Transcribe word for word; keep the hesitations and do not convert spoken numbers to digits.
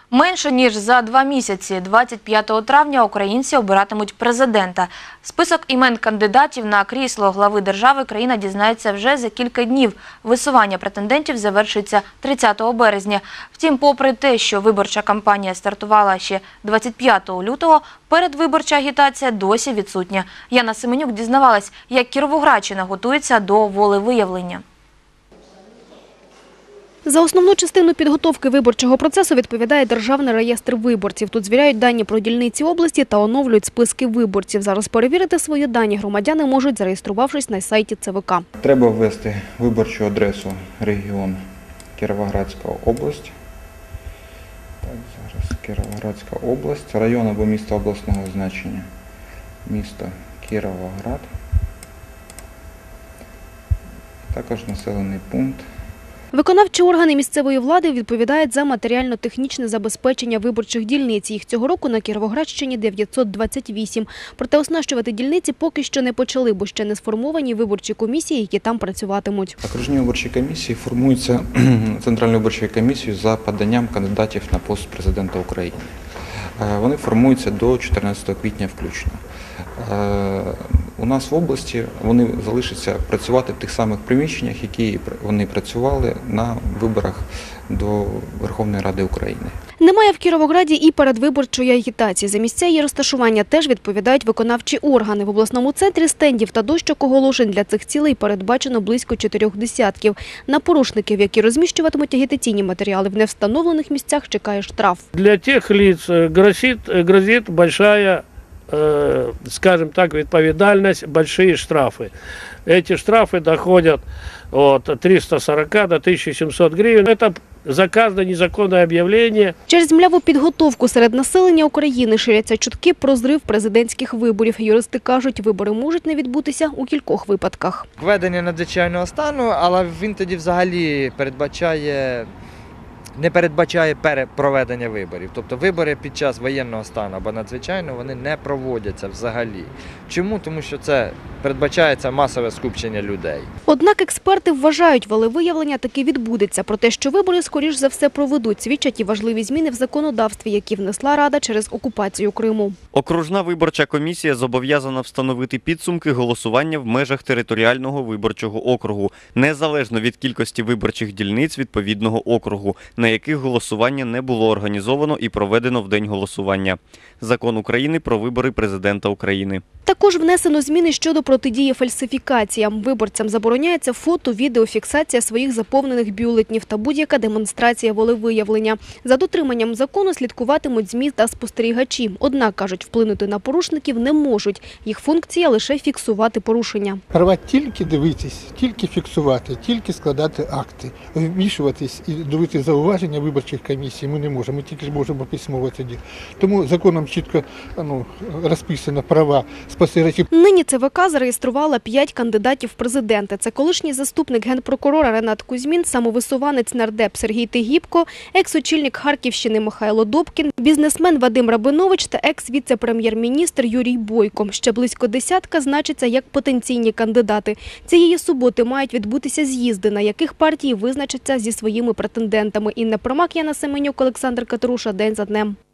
Менше ніж за два місяці, двадцять п'ятого травня, українці обиратимуть президента. Список імен кандидатів на крісло глави держави країна дізнається вже за кілька днів. Висування претендентів завершиться тридцятого березня. Втім, попри те, що виборча кампанія стартувала ще двадцять п'ятого лютого, передвиборча агітація досі відсутня. Яна Семенюк дізнавалась, як Кіровоградщина готується до волевиявлення. За основну частину підготовки виборчого процесу відповідає Державний реєстр виборців. Тут звіряють дані про дільниці області та оновлюють списки виборців. Зараз перевірити свої дані громадяни можуть, зареєструвавшись на сайті Це Ве Ка. Треба ввести виборчу адресу регіон Кіровоградська область. Так, зараз Кіровоградська область, район або місто обласного значення. Місто Кіровоград. Також населений пункт. Виконавчі органи місцевої влади відповідають за матеріально-технічне забезпечення виборчих дільниць. Їх цього року на Кіровоградщині дев'ятсот двадцять вісім. Проте оснащувати дільниці поки що не почали, бо ще не сформовані виборчі комісії, які там працюватимуть. Окружні виборчі комісії формуються Центральною виборчою комісією за поданням кандидатів на пост президента України. Вони формуються до чотирнадцятого квітня включно. У нас в області вони залишаться працювати в тих самих приміщеннях, які вони працювали на виборах до Верховної Ради України. Немає в Кіровограді і передвиборчої агітації. За місця її розташування теж відповідають виконавчі органи. В обласному центрі стендів та дощок оголошень для цих цілей передбачено близько чотирьох десятків. На порушників, які розміщуватимуть агітаційні матеріали в невстановлених місцях, чекає штраф. Для тих лиц грозить, грозить большая, скажем так, відповідальність, большие штрафы. Эти штрафы доходят от трёхсот сорока до тисячі сімсот гривень. Это за кожне незаконне об'явлення. Через мляву підготовку серед населення України ширяться чутки про зрив президентських виборів. Юристи кажуть, вибори можуть не відбутися у кількох випадках. Введення надзвичайного стану, але він тоді взагалі передбачає, не передбачає перепроведення виборів. Тобто вибори під час воєнного стану або надзвичайного вони не проводяться взагалі. Чому? Тому що це передбачається масове скупчення людей. Однак експерти вважають, волевиявлення таки відбудеться. Про те, що вибори скоріш за все проведуть, свідчать і важливі зміни в законодавстві, які внесла Рада через окупацію Криму. Окружна виборча комісія зобов'язана встановити підсумки голосування в межах територіального виборчого округу, незалежно від кількості виборчих дільниць відповідного округу, на яких голосування не було організовано і проведено в день голосування. Закон України про вибори президента України. Також внесено зміни щодо протидії фальсифікаціям. Виборцям забороняється фото, відеофіксація своїх заповнених бюлетнів та будь-яка демонстрація волевиявлення. За дотриманням закону слідкуватимуть ЗМІ та спостерігачі. Однак, кажуть, вплинути на порушників не можуть. Їх функція – лише фіксувати порушення. Права тільки дивитись, тільки фіксувати, тільки складати акти. Вмішуватись і робити зауваження виборчих комісій ми не можемо, ми тільки можемо письмово тоді. Тому законом чітко ну, розписано права спостерігачів. Нині Це Ве Ка зареєструвала п'ять кандидатів в президенти. Це колишній заступник генпрокурора Ренат Кузьмін, самовисуванець нардеп Сергій Тигіпко, екс-очільник Харківщини Михайло Добкін, бізнесмен Вадим Рабинович та екс-віце-прем'єр-міністр Юрій Бойко. Ще близько десятка значаться як потенційні кандидати. Цієї суботи мають відбутися з'їзди, на яких партії визначаться зі своїми претендентами. Інна Промак, Яна Семенюк, Олександр Катеруша. День за днем.